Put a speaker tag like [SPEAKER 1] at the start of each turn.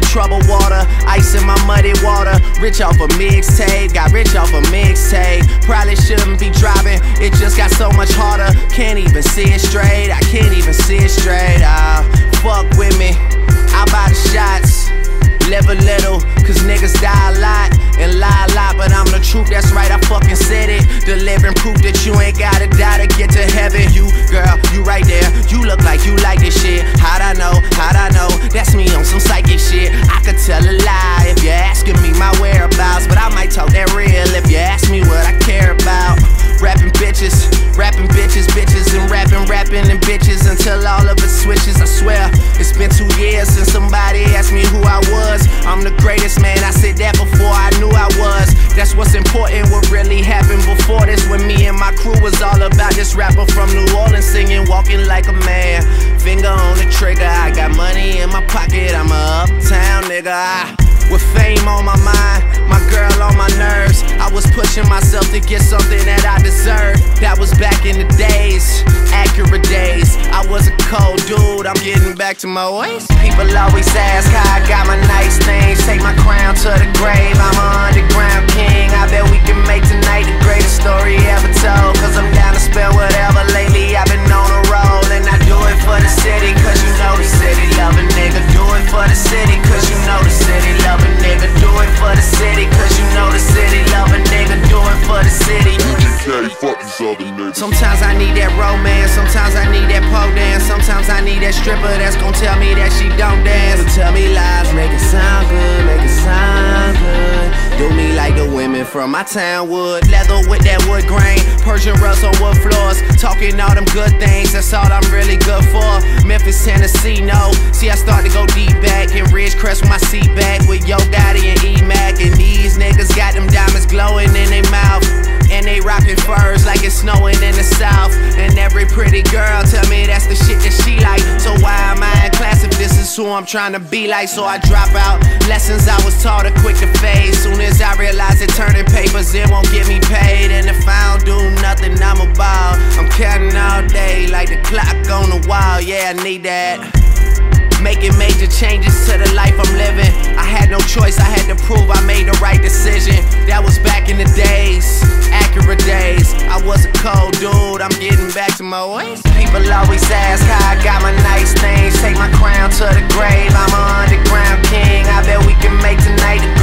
[SPEAKER 1] troubled water, ice in my muddy water. Rich off a mixtape, got rich off a mixtape. Probably shouldn't be driving, it just got so much harder. Can't even see it straight, I can't even see it straight. Fuck with me, I'll buy the shots. Live a little, cause niggas die a lot and lie a lot, but I'm the truth, that's right, I fucking said it. Delivering proof that you ain't gotta die to get to heaven. You, girl, you right there, you look like you like this shit. How'd I know, that's me on some psychic shit. I could tell a lie if you're asking me my whereabouts, but I might talk that real if you ask me what I care about. Rapping bitches, and rapping and bitches until all of it switches. I swear, it's been 2 years since somebody asked me who I was. I'm the greatest, man, I said that before I knew I was. That's what's important, what really happened before this, when me and my crew was all about this rapper from New Orleans singing, walking like a man. Finger on the trigger, I got money in my pocket, I'm a uptown nigga. With fame on my mind, my girl on my nerves, I was pushing myself to get something that I deserved. That was back in the days, accurate days. I was a cold dude, I'm getting back to my ways. People always ask how I got my nice things. Take my crown to the grave, I'm an underground king. I bet we can make tonight the greatest story ever told. Cause I'm down to spend whatever. Lately I've been on a roll, and I do it for the city, cause you know the city love a nigga. Do it for the city, cause you know the city love a nigga. Do it for the city, cause you know the city love a nigga. Do it for the city. Sometimes I need that romance, sometimes I need that pole dance, sometimes I need that stripper that's gon' tell me that she don't dance. So tell me lies, make it sound good, make it sound good. Do me like the women from my town would. Leather with that wood grain, Persian rugs on wood floors. Talking all them good things, that's all I'm really good for. Memphis, Tennessee, no. See, I start to go deep back in Ridgecrest with my seat back with Yo Gotti and E-Mac. And these niggas got them diamonds glowing in their mouth, and they rockin' furs like it's snowing in the south. And every pretty girl tell me that's the shit that she like. So why am I in class if this is who I'm trying to be like? So I drop out lessons I was taught are quick to fade. Soon as I realize that turning papers, it won't get me paid. And if I don't do nothing, I'm a ball. I'm counting all day like the clock on the wall. Yeah, I need that. Making major changes to the life I'm living. I had no choice, I had to prove I made the right decision. That was back in the days, accurate days. I was a cold dude, I'm getting back to my ways. People always ask how I got my nice things. Take my crown to the grave, I'm an underground king. I bet we can make tonight the